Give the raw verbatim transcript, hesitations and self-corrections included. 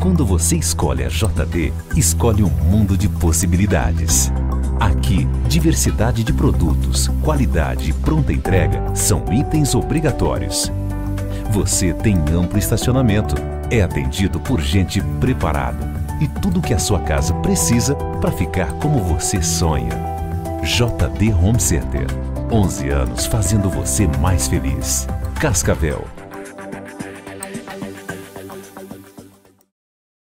Quando você escolhe a J D, escolhe um mundo de possibilidades. Aqui, diversidade de produtos, qualidade e pronta entrega são itens obrigatórios. Você tem amplo estacionamento, é atendido por gente preparada e tudo que a sua casa precisa para ficar como você sonha. J D Home Center. onze anos fazendo você mais feliz. Cascavel.